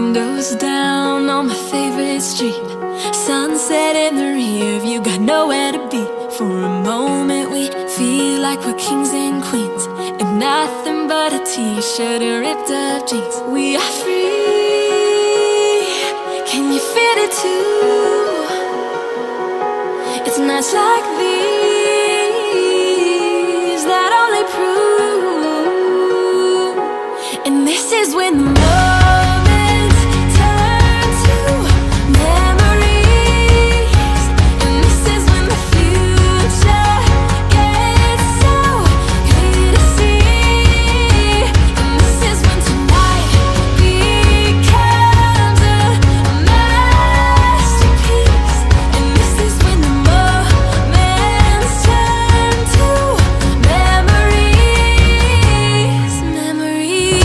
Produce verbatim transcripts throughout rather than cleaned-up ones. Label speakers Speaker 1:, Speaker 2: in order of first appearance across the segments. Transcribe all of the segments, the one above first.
Speaker 1: Windows down on my favorite street, sunset in the rear view, got nowhere to be. For a moment we feel like we're kings and queens in nothing but a t-shirt and ripped up jeans. We are free, can you feel it too? It's nights like these that only prove. And this is when the moments turn to memories. And this is when the future gets so clear to see. And this is when tonight becomes a masterpiece. And this is when the moments turn to memories. Memories.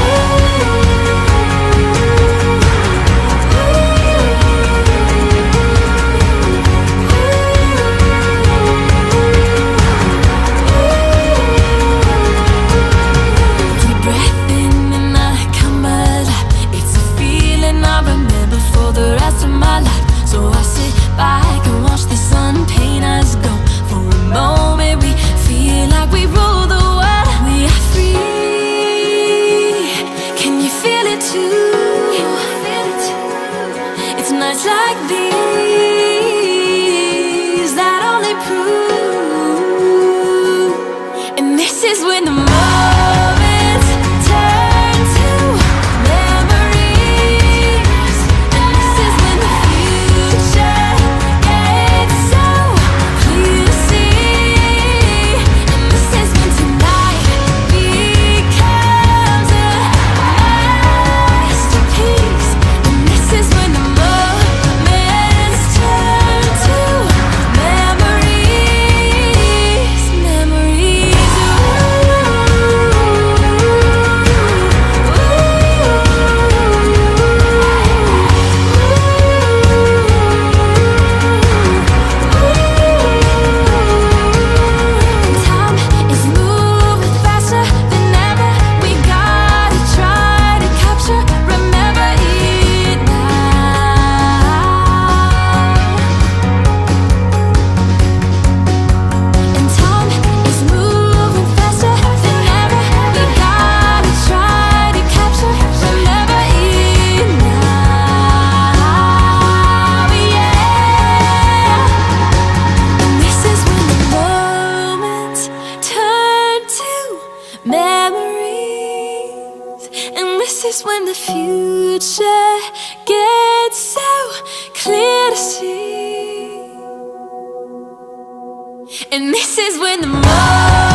Speaker 1: Deep breath in and I come alive. It's a feeling I remember for the rest of my life. So I sit back and watch the sun paint us gold. For a moment we feel like we rule the world. We are free, can you feel it too? It's nights like these that only prove. And this is when the moments turn to memories. And this is when the future gets so clear to see. And this is when tonight becomes a masterpiece. And this is when the moments turn to memories. Memories. Time is moving faster than ever. We gotta try to capture, remember it now. And time is moving faster than ever. We gotta try to capture, remember it now. Yeah. And this is when the moments turn to memories. And this is when the future gets so clear to see. And this is when the moments